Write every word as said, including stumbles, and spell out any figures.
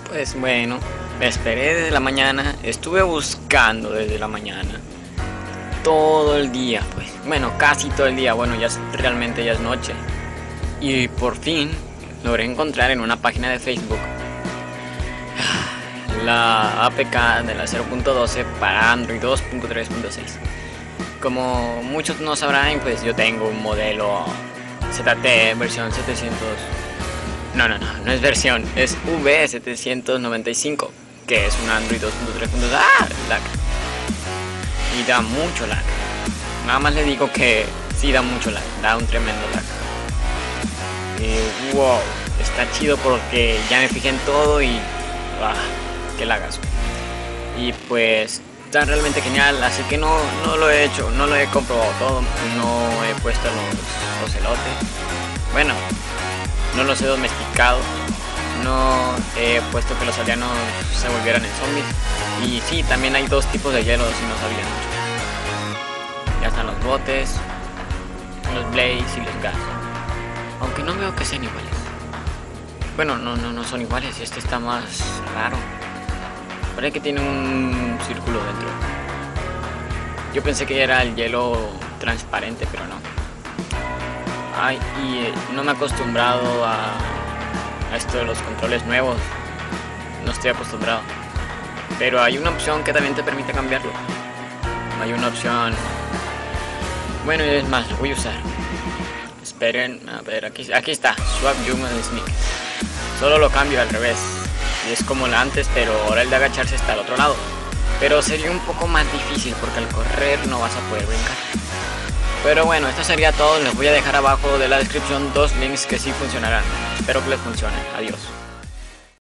Pues bueno, me esperé desde la mañana, estuve buscando desde la mañana, todo el día, pues, bueno, casi todo el día, bueno, ya es- realmente ya es noche. Y por fin logré encontrar en una página de Facebook la A P K de la cero punto doce para Android dos punto tres punto seis. Como muchos no sabrán, pues yo tengo un modelo Z T E versión setecientos. No, no, no, no es versión, es V setecientos noventa y cinco, que es un Android dos punto tres punto seis. ¡Ah! Lag. Y da mucho lag. Nada más le digo que sí da mucho lag, da un tremendo lag. Y wow, está chido porque ya me fijé en todo y ah, qué lagazo. Y pues está realmente genial, así que no, no lo he hecho, no lo he comprobado todo, no he puesto los ocelotes. Bueno, no los he domesticado, no he puesto que los aldeanos se volvieran en zombies. Y sí, también hay dos tipos de hielo, si no sabían. Ya están los botes, los blaze y los gas. Aunque no veo que sean iguales. Bueno, no, no, no son iguales, este está más raro. Parece que tiene un círculo dentro. Yo pensé que era el hielo transparente, pero no. Ay, y eh, no me he acostumbrado a, a esto de los controles nuevos. No estoy acostumbrado. Pero hay una opción que también te permite cambiarlo. Hay una opción... Bueno, es más, lo voy a usar. Esperen, a ver, aquí, aquí está. Swap Human Sneak. Solo lo cambio al revés. Y es como la antes, pero ahora el de agacharse está al otro lado. Pero sería un poco más difícil porque al correr no vas a poder brincar. Pero bueno, esto sería todo. Les voy a dejar abajo de la descripción dos links que sí funcionarán. Espero que les funcione. Adiós.